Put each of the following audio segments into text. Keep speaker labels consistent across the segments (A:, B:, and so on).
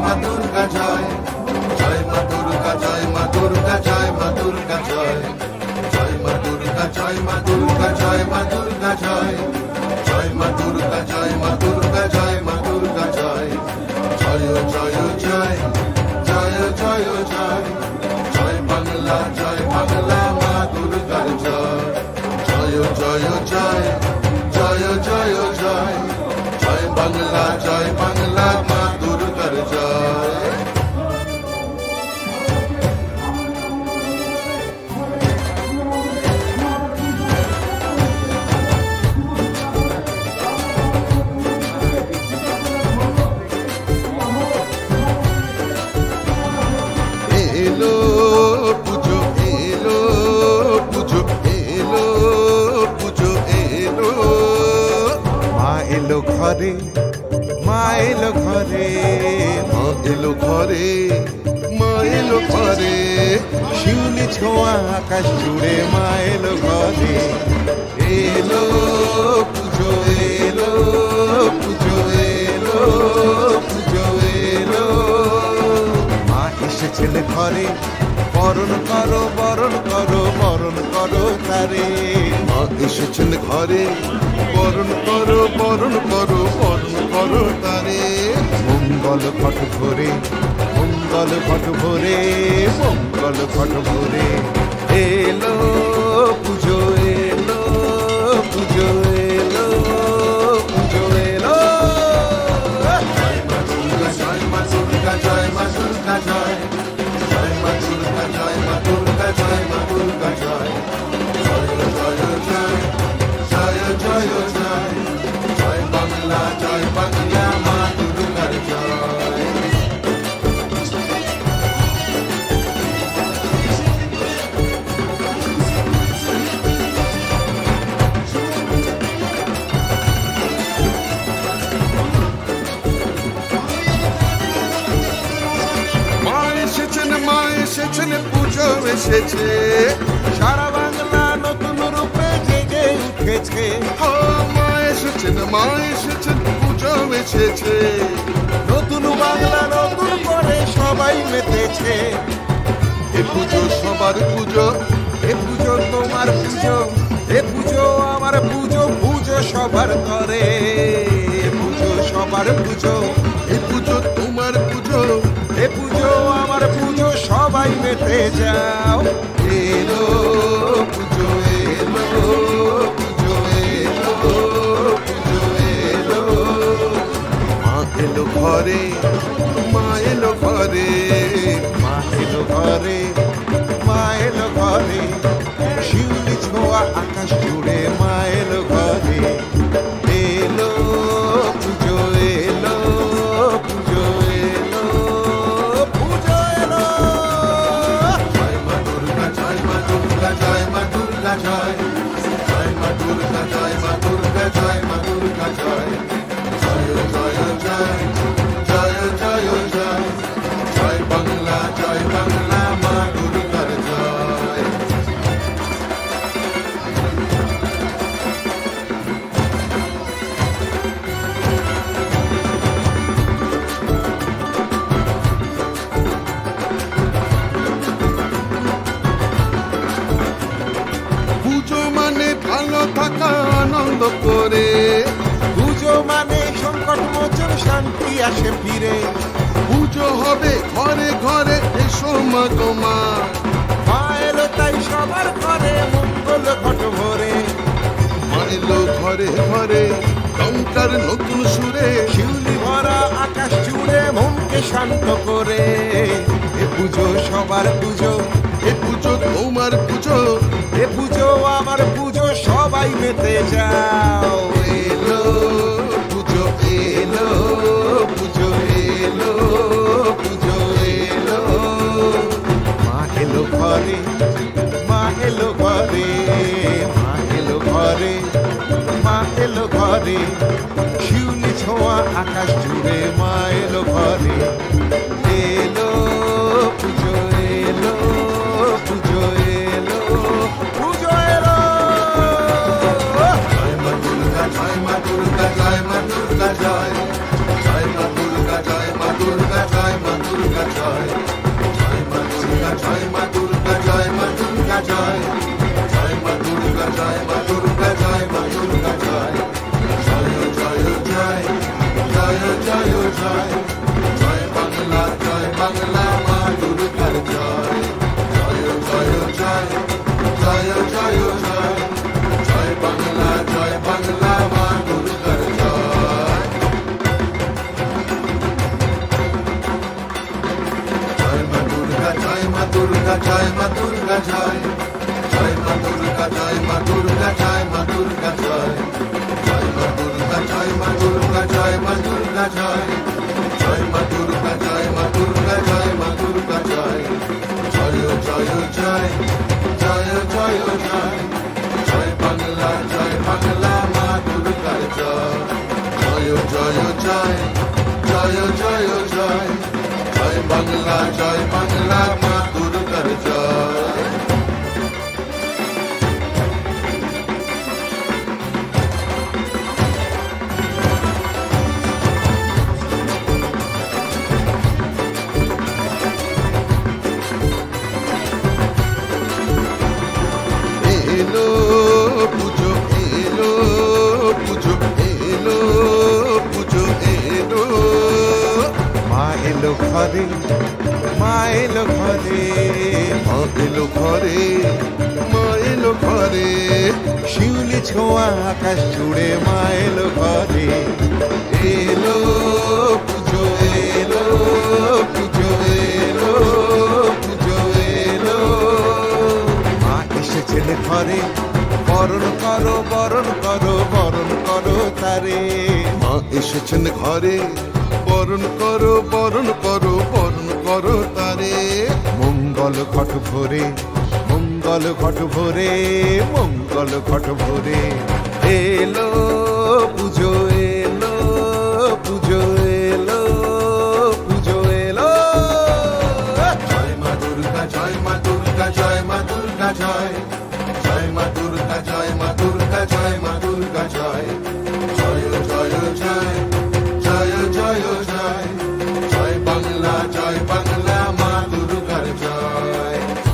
A: মা দুর্গা জয়, জয় মা দুর্গা, জয় মা দুর্গা, জয় মা দুর্গা জয়, জয় মা দুর্গা, জয় মা দুর্গা, জয় মা দুর্গা জয়, জয় মা দুর্গা, জয় মা দুর্গা, জয় মা দুর্গা জয়, জয় জয় জয়, জয় জয় জয়, জয় বাংলা, জয় বাংলা মা দুর্গার জয়, জয় জয় জয়, জয় জয় জয়, জয় বাংলা, জয় বাংলা মা দুর্গার জয়। এলো পুজো, এলো পুজো, এলো পুজো, এলো মা এলো ঘরে, মা এলো ঘরে, মা এলো ঘরে, মা এলো ঘরে, শিউলি ছোঁয়া আকাশ জুড়ে মা এলো ঘরে, এলো পুজো, এলো পুজো, এলো পুজো, এলো মা এসেছেন ঘরে, বরণ করো, বরণ করো, বরণ করো তারে, মা এসেছেন ঘরে, বরণ করো, বরণ করো, বরণ করো তারে, মঙ্গল ঘট ভরে, মঙ্গল ঘট ভরে, মঙ্গল ঘট ভরে, এলো পুজো, এলো পুজো, এলো পুজো, এলো জয় মা দুর্গা, জয় মা দুর্গা, জয় মা দুর্গা জয়, জয় মা দুর্গা, জয় মা দুর্গা, জয় মা দুর্গা জয়, জয় জয় জয়, জয় জয় জয়, জয় বাংলা, জয় বাংলা মা দুর্গার জয়। মা এসেছেন, মা এসেছেন, পুজো এসেছে,
B: সারা বাংলা নতুন রূপে জেগে উঠেছে,
A: ও মা এসেছেন, মা এসেছেন, পুজো এসেছে,
B: নতুন বাংলা নতুন করে সবাই মেতেছে,
A: এ পুজো সবার পুজো,
B: এ পুজো তোমার পুজো, এ পুজো আমার পুজো, পুজো সবার করে, এ পুজো সবার পুজো,
A: এ পুজো তোমার পুজো,
B: এ পুজো আমার পুজো, সবাই মেতে যাও,
A: এলো পুজো, এলো পুজো, এলো পুজো, এলো মা এলো ঘরে, মা এলো ঘরে,
B: মা এলো ঘরে, মা এলো ঘরে, শিউলি ছোঁয়া আকাশ জুড়ে মা এলো ঘরে, এলো পুজো, এলো পুজো, এলো পুজো, এলো
A: জয় মা দুর্গা, জয় মা দুর্গা, জয় মা দুর্গা জয়, জয় মা দুর্গা, জয় মা দুর্গা, জয় মা দুর্গা জয়, জয় জয় জয়, জয় জয় জয়, জয় বাংলা, জয় বাংলা মা দুর্গার জয়। পুজো মানে ভালো থাকা, আনন্দ করে,
B: পুজো মানে সংকট মোচন, শান্তি আসে ফিরে,
A: পুজো হবে ঘরে ঘরে, এসো মা তোমার,
B: মা এলো তাই সবার ঘরে, মঙ্গল ঘট ভরে,
A: মা এলো ঘরে ঘরে, টঙ্কার নতুন সুরে,
B: শিউলি ভরা আকাশ জুড়ে মনকে শান্ত করে, এ পুজো সবার পুজো,
A: এ পুজো তোমার পুজো,
B: এ পুজো আমার পুজো, সবাই মেতে যাও,
A: এলো পুজো, এলো পুজো, এলো পুজো, এলো
B: মা এলো ঘরে, মা এলো ঘরে, মা এলো ঘরে, মা এলো ঘরে, শিউলি ছোঁয়া আকাশ জুড়ে মা এলো ঘরে, এলো পুজো, এলো পুজো, এলো পুজো, এলো
A: জয় মা দুর্গা, জয় মা দুর্গা, জয় মা দুর্গা জয়, জয় মা দুর্গা, জয় মা দুর্গা, দুর্গা জয় মা দুর্গা জয় জয় মা দুর্গা জয় মা দুর্গা জয় মা দুর্গা জয় জয় মা দুর্গা জয় মা দুর্গা জয় মা দুর্গা জয় জয় জয় জয় জয় জয় জয় জয় বাংলা মা দুর্গার জয় জয় জয় জয় জয় জয় জয় জয় বাংলা মা দুর্গার জয় জয় মা দুর্গা জয় মা দুর্গা জয় মা দুর্গা জয় জয় মা দুর্গা জয় মা দুর্গা জয় মা দুর্গা জয় জয় মা দুর্গা জয় মা দুর্গা জয় মা দুর্গা জয় জয় মা দুর্গা জয় মা দুর্গা জয় মা দুর্গা জয় জয় জয় জয় জয় জয় জয় জয় বাংলা মা দুর্গার জয় জয় জয় জয় জয় জয় জয় জয় বাংলা মা দুর্গার জয় এলো পুজো এলো পুজো এলো পুজো এলো মা এলো ঘরে মা এলো ঘরে মা এলো ঘরে মা এলো ঘরে শিউলি ছোঁয়া আকাশ জুড়ে মা এলো ঘরে এলো পুজো এলো পুজো এলো পুজো এলো মা এসেছেন ঘরে বরণ করো বরণ করো বরণ করো তারে মা এসেছেন ঘরে বরণ করো বরণ করো বরণ করো তারে মঙ্গল ঘট ভরে মঙ্গল ঘট ভরে মঙ্গল ঘট ভরে এলো পুজো এলো পুজো এলো পুজো এলো জয় মা দুর্গা জয় মা দুর্গা জয় মা দুর্গা জয় জয় মা দুর্গা জয় মা দুর্গা জয় মা দুর্গা জয় জয় জয় জয় জয় জয় জয় জয় বাংলা মা দুর্গার জয়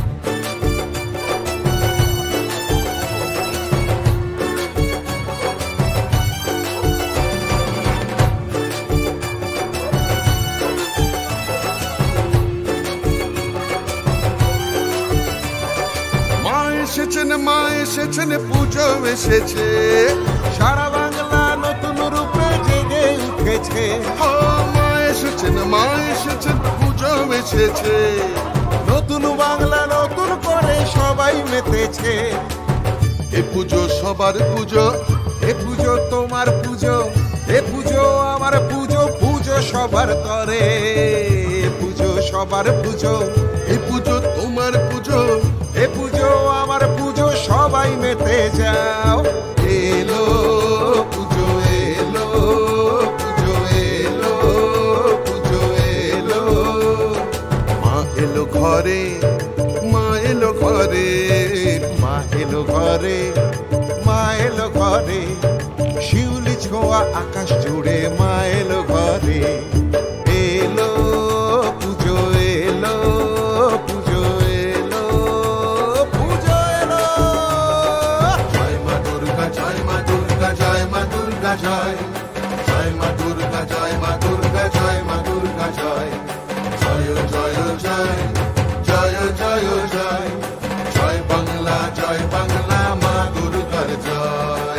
A: মা এসেছেন পুজো এসেছে সারা বাংলা নতুন রূপে জেগে উঠেছে মা এসেছেন পুজো এসেছে নতুন বাংলা নতুন করে সবাই মেতেছে এ পুজো সবার পুজো এ পুজো তোমার পুজো এ পুজো আমার পুজো পুজো সবার তরে পুজো সবার পুজো এ পুজো তোমার পুজো এ পুজো আমার পুজো সবাই মেতে যাও এলো পুজো এলো পুজো এলো পুজো এলো মা এলো ঘরে মা এলো ঘরে মা এলো ঘরে মা এলো ঘরে শিউলি ছোঁয়া আকাশ জুড়ে মা এলো ঘরে এলো পুজো এলো পুজো এলো পুজো এলো জয় মা দুর্গা জয় মা দুর্গা জয় মা দুর্গা জয় জয় মা দুর্গা জয় মা দুর্গা জয় মা দুর্গা জয় জয় জয় জয় জয় জয় জয় জয় বাংলা মা দুর্গার জয়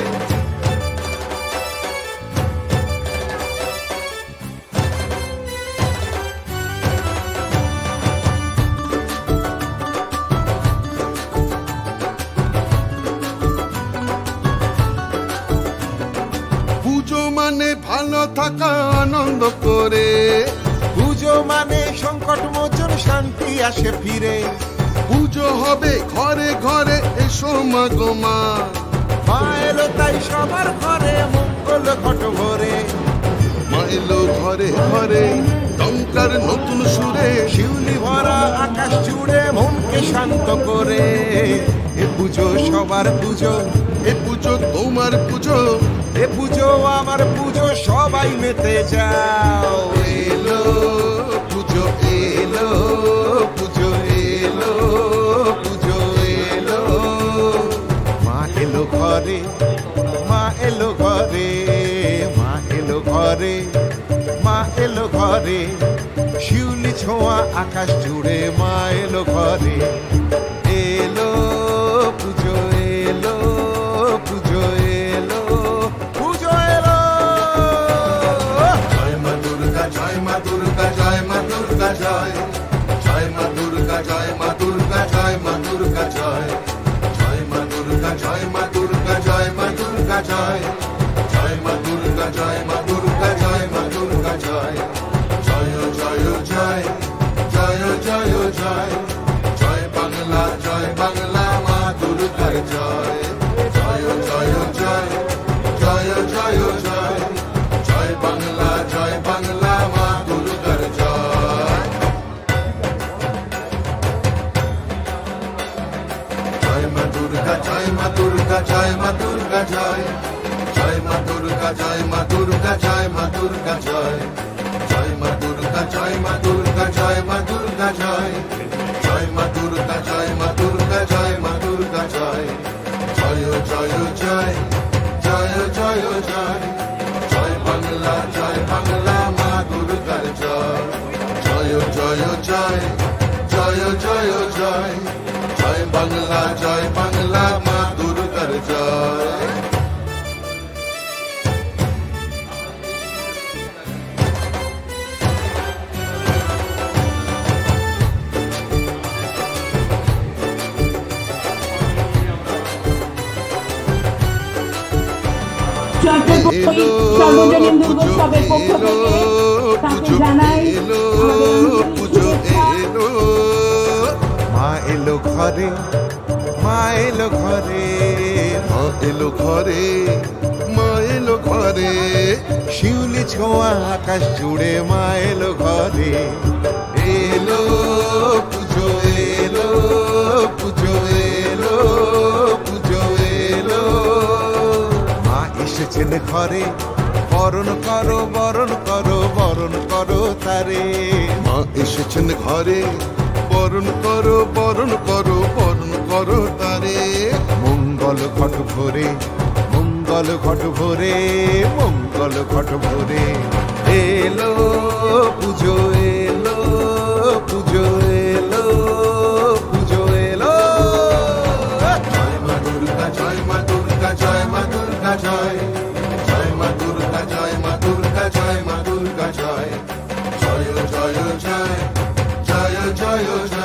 A: পুজো মানে ভালো থাকা আনন্দ করে পুজো মানে সংকট মোচন শান্তি আসে ফিরে পুজো হবে ঘরে ঘরে এসো মা গো মা মা এলো তাই সবার ঘরে মঙ্গল ঘট ভরে মা এলো ঘরে ঘরে টঙ্কার নতুন সুরে শিউলি ভরা আকাশ জুড়ে মনকে শান্ত করে এ পুজো সবার পুজো এ পুজো তোমার পুজো
B: এ পুজো আমার পুজো সবাই মেতে যাও। এলো পুজো এলো, পুজো এলো, পুজো এলো। মা এলো ঘরে, মা এলো ঘরে, মা এলো ঘরে, মা এলো ঘরে। শিউলি ছোঁয়া আকাশ জুড়ে মা এলো ঘরে। এলো পুজো এলো, পুজো এলো, পুজো এলো।
A: জয় মা দুর্গা, জয় মা দুর্গা, জয় মা দুর্গা জয়। জয় মা দুর্গা, জয় মা দুর্গা, জয় মা দুর্গা জয়। জয় মা দুর্গা, জয় মা দুর্গা, জয় মা দুর্গা জয়। জয় মা দুর্গা, জয় মা দুর্গা, জয় মা দুর্গা জয়। জয় জয় জয়, জয় জয় জয়। জয় বাংলা, জয় বাংলা, মা দুর্গার জয়। জয় জয় জয়, জয় জয় জয়। জয় বাংলা, জয় বাংলা, মা দুর্গার জয়। জয় মা দুর্গা, জয় মা দুর্গা, জয় মা দুর্গা জয়। জয় মা দুর্গা, জয় মা দুর্গা, জয় মা দুর্গা জয়। জয় মা দুর্গা, জয় মা দুর্গা, জয় মা দুর্গা জয়। জয় মা দুর্গা, জয় মা দুর্গা, জয় মা দুর্গা জয়। জয় জয় জয়, জয় জয় জয়। জয় বাংলা, জয় বাংলা, মা দুর্গার জয়। জয় জয় জয়, জয় জয় জয়। জয় বাংলা, জয় বাংলা, মা দুর্গার জয়।
C: সর্বজনীন দুর্গোৎসবের পক্ষ থেকে তাকে জানাই
B: পুজো এলো। মা এলো ঘরে, মা এলো ঘরে, মা এলো ঘরে, মা এলো ঘরে। শিউলি ছোঁয়া আকাশ জুড়ে মা এলো ঘরে। এলো পুজো এলো, পুজো এলো, পুজো এলো। মা এসেছেন ঘরে, বরণ করো, বরণ করো, বরণ করো তারে। মা এসেছেন ঘরে, বরণ করো, বরণ করো, বরণ করো তারে। মঙ্গল ঘট ভরে, মঙ্গল ঘট ভরে, মঙ্গল ঘট ভরে। এলো পুজো এলো, পুজো এলো, পুজো এলো।
A: জয় মা দুর্গা, জয় মা দুর্গা, জয় মা দুর্গা জয়। জয় মা দুর্গা, জয় মা দুর্গা, জয় মা দুর্গা জয়। জয় জয় জয়, জয় জয় জয়।